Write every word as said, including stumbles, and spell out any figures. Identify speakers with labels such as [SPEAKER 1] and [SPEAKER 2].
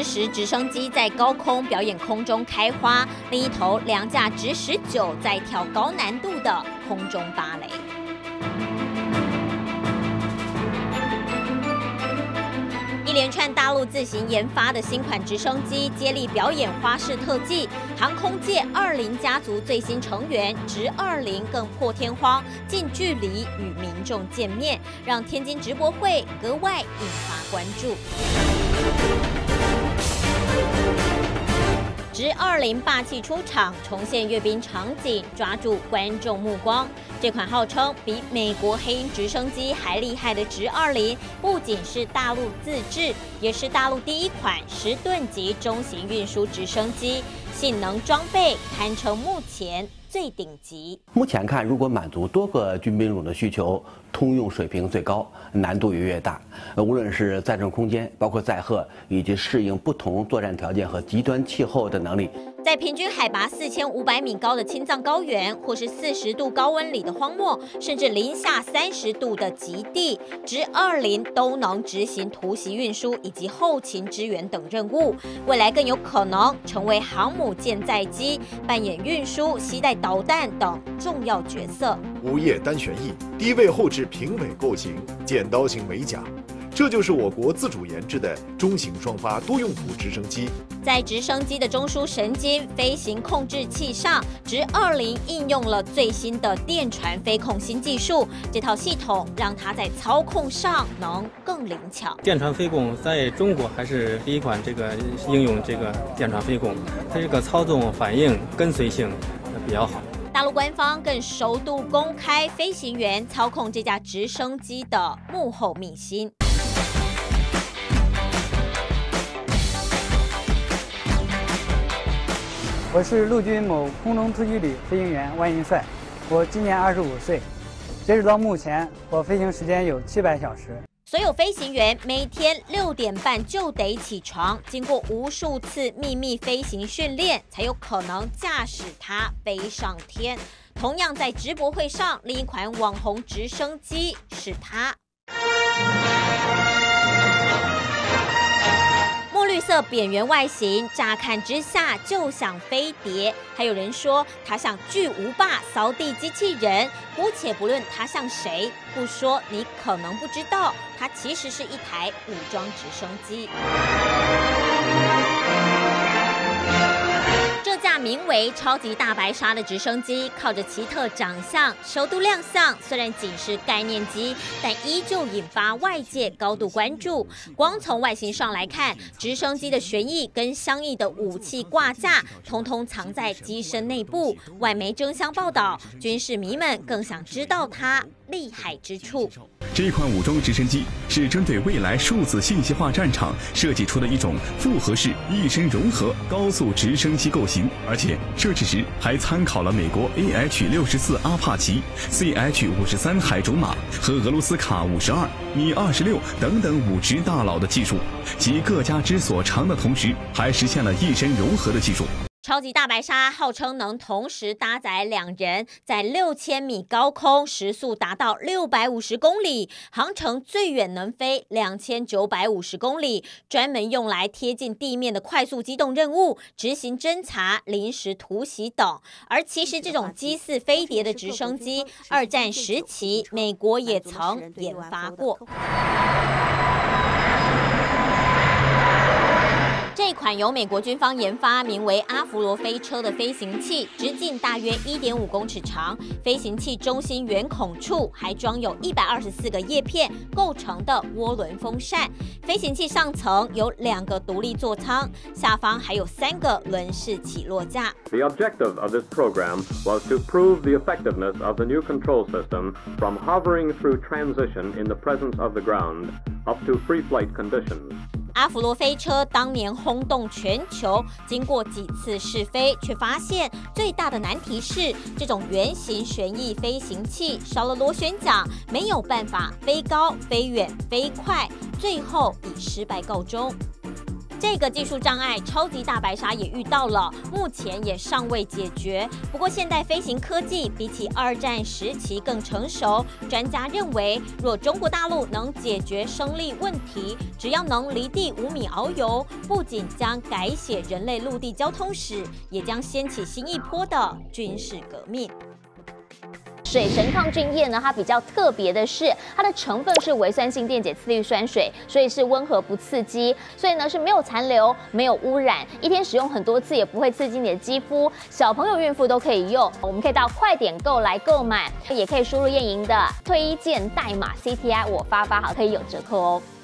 [SPEAKER 1] 之时，直升机在高空表演空中开花；另一头，两架直十九在跳高难度的空中芭蕾。一连串大陆自行研发的新款直升机接力表演花式特技，航空界二零家族最新成员直二零更破天荒近距离与民众见面，让天津直博会格外引发关注。直二零霸气出场，重现阅兵场景，抓住观众目光。这款号称比美国黑鹰直升机还厉害的直二零，不仅是大陆自制，也是大陆第一款十吨级中型运输直升机，性能装备堪称目前最顶级。
[SPEAKER 2] 目前看，如果满足多个军兵种的需求，通用水平最高，难度也越大。无论是载重空间，包括载荷，以及适应不同作战条件和极端气候的能力。
[SPEAKER 1] 在平均海拔四千五百米高的青藏高原，或是四十度高温里的荒漠，甚至零下三十度的极地，直二零都能执行突袭运输以及后勤支援等任务。未来更有可能成为航母舰载机，扮演运输、携带导弹等重要角色。
[SPEAKER 3] 无叶单旋翼，低位后置平尾构型，剪刀型尾甲。这就是我国自主研制的中型双发多用途直升机。
[SPEAKER 1] 在直升机的中枢神经飞行控制器上，直二零应用了最新的电传飞控新技术。这套系统让它在操控上能更灵巧。
[SPEAKER 4] 电传飞控在中国还是第一款这个应用这个电传飞控，它这个操纵反应跟随性比较好。
[SPEAKER 1] 大陆官方更首度公开飞行员操控这架直升机的幕后秘辛。
[SPEAKER 5] 我是陆军某空中突击旅飞行员万应帅，我今年二十五岁。截止到目前，我飞行时间有七百小时。
[SPEAKER 1] 所有飞行员每天六点半就得起床，经过无数次秘密飞行训练，才有可能驾驶它飞上天。同样在直博会上，另一款网红直升机是它。墨绿色扁圆外形，乍看之下就像飞碟。还有人说它像巨无霸扫地机器人。姑且不论它像谁，不说你可能不知道，它其实是一台武装直升机。这架名为“超级大白鲨”的直升机，靠着奇特长相，首度亮相。虽然仅是概念机，但依旧引发外界高度关注。光从外形上来看，直升机的旋翼跟相应的武器挂架，通通藏在机身内部。外媒争相报道，军事迷们更想知道它厉害之处。
[SPEAKER 6] 这款武装直升机是针对未来数字信息化战场设计出的一种复合式一身融合高速直升机构型，而且设置时还参考了美国 A H 六十四阿帕奇、C H 五十三海种马和俄罗斯卡五十二、米二十六等等武职大佬的技术，集各家之所长的同时，还实现了一身融合的技术。
[SPEAKER 1] 超级大白鲨号称能同时搭载两人，在六千米高空时速达到六百五十公里，航程最远能飞两千九百五十公里，专门用来贴近地面的快速机动任务，执行侦察、临时突袭等。而其实这种机似飞碟的直升机，二战时期美国也曾研发过。这款由美国军方研发、名为阿弗罗飞车的飞行器，直径大约 一点五公尺长。飞行器中心圆孔处还装有一百二十四个叶片构成的涡轮风扇。飞行器上层有两个独立座舱，下方还有三个轮式起落架。
[SPEAKER 7] The objective of this program was to prove the effectiveness of the new control system from hovering through transition in the presence of the ground up to free flight conditions.
[SPEAKER 1] 阿弗罗飞车当年轰动全球，经过几次试飞，却发现最大的难题是，这种圆形旋翼飞行器少了螺旋桨，没有办法飞高、飞远、飞快，最后以失败告终。 这个技术障碍，超级大白鲨也遇到了，目前也尚未解决。不过，现代飞行科技比起二战时期更成熟，专家认为，若中国大陆能解决升力问题，只要能离地五米遨游，不仅将改写人类陆地交通史，也将掀起新一波的军事革命。
[SPEAKER 8] 水神抗菌液呢，它比较特别的是，它的成分是微酸性电解次氯酸水，所以是温和不刺激，所以呢是没有残留、没有污染，一天使用很多次也不会刺激你的肌肤，小朋友、孕妇都可以用。我们可以到快点购来购买，也可以输入燕莹的推荐代码 C T I， 我发发好可以有折扣哦。